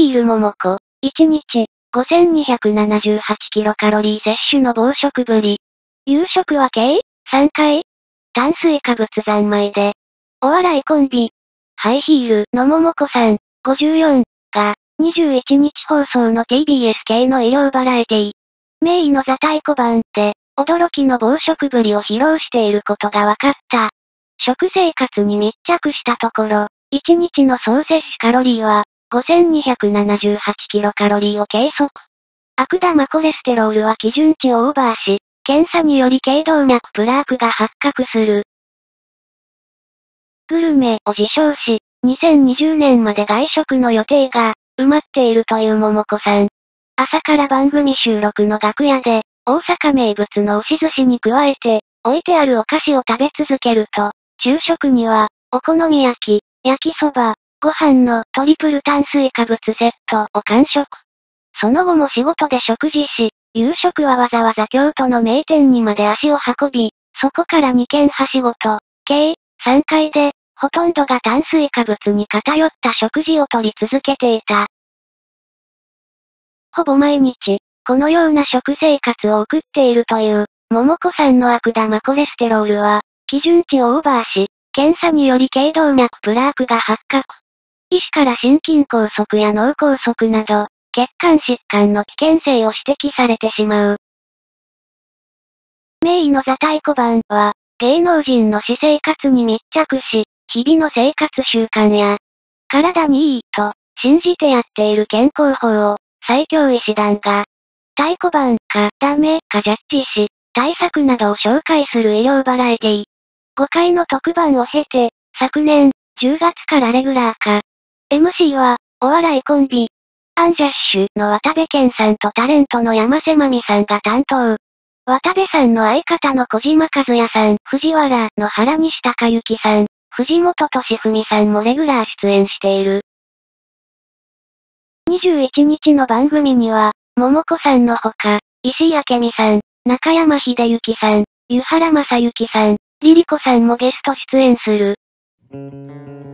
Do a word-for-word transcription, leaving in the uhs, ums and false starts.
ール桃子、いちにち、ごせんにひゃくななじゅうはちキロカロリー摂取の暴食ぶり。夕食は計さんかい。炭水化物三昧で。お笑いコンビ、ハイヒールの桃子さん、ごじゅうよん、が、にじゅういちにち放送の ティービーエス 系の医療バラエティ、名医の座太鼓判で、驚きの暴食ぶりを披露していることが分かった。食生活に密着したところ、いちにちの総摂取カロリーは、ごせんにひゃくななじゅうはちキロカロリーを計測。悪玉コレステロールは基準値をオーバーし、検査により頸動脈プラークが発覚する。グルメを自称し、にせんにじゅうねんまで外食の予定が埋まっているという桃子さん。朝から番組収録の楽屋で、大阪名物の押し寿司に加えて、置いてあるお菓子を食べ続けると、昼食には、お好み焼き、焼きそば、ご飯のトリプル炭水化物セットを完食。その後も仕事で食事し、夕食はわざわざ京都の名店にまで足を運び、そこからにけんはしごと、計さんかいで、ほとんどが炭水化物に偏った食事をとり続けていた。ほぼ毎日、このような食生活を送っているという、桃子さんの悪玉コレステロールは、基準値をオーバーし、検査により頸動脈プラークが発覚。医師から心筋梗塞や脳梗塞など、血管疾患の危険性を指摘されてしまう。名医の座太鼓判は、芸能人の私生活に密着し、日々の生活習慣や、体にいいと信じてやっている健康法を、最強医師団が、太鼓判かダメかジャッジし、対策などを紹介する医療バラエティ。ごかいの特番を経て、昨年、じゅうがつからレギュラー化。エムシー は、お笑いコンビ、アンジャッシュの渡部健さんとタレントの山瀬まみさんが担当。渡部さんの相方の小島和也さん、藤原の原西孝之さん、藤本敏文さんもレギュラー出演している。にじゅういちにちの番組には、桃子さんのほか、石井明美さん、中山秀幸さん、湯原正幸さん、リリコさんもゲスト出演する。